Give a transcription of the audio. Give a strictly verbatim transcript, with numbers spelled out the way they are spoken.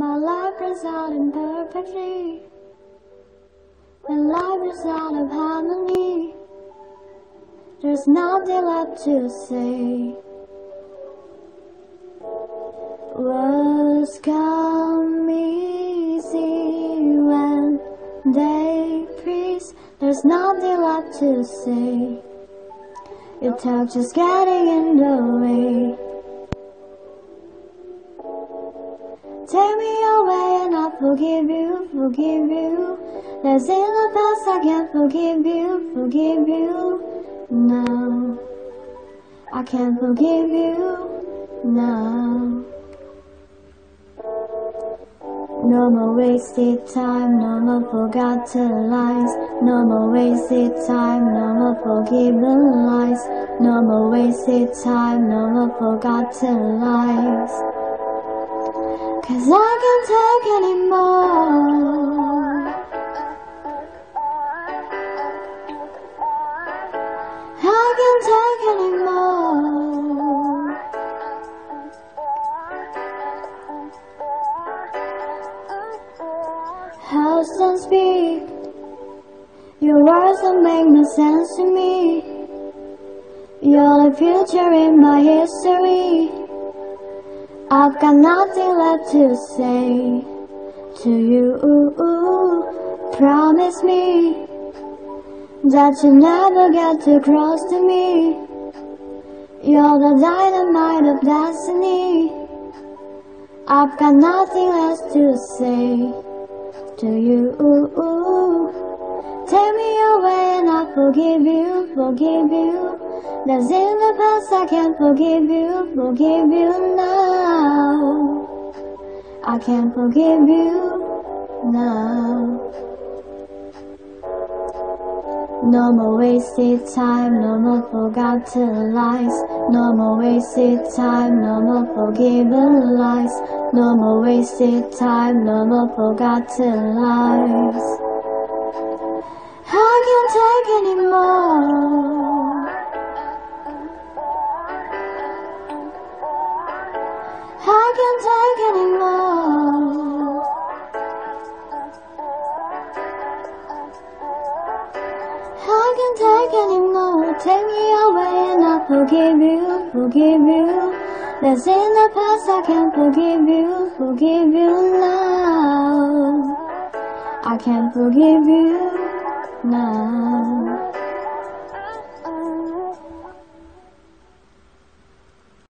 My life is out imperfectly, when life is out of harmony, there's nothing left to say. Words come easy when they freeze. There's nothing left to say. Your touch is getting in the way. Take me away and I'll forgive you, forgive you. There's in the past I can't forgive you, forgive you. No, I can't forgive you, no. No more wasted time, no more forgotten lines. No more wasted time, no more forgiven lies. No more wasted time, no more forgotten lies. Cause I can't take anymore. I can't take anymore. House don't speak, your words don't make no sense to me. You're the future in my history. I've got nothing left to say to you. Promise me that you never get too close to me. You're the dynamite of destiny. I've got nothing else to say to you. Take me away and I'll forgive you, forgive you. That's in the past, I can't forgive you, forgive you now. I can't forgive you now. No more wasted time, no more forgotten lies. No more wasted time, no more forgiven lies. No more wasted time, no more forgotten lies. I can't take anymore. I can't take anymore. I can't take anymore. Take me away and I'll forgive you, forgive you. That's in the past, I can't forgive you, forgive you now. I can't forgive you now.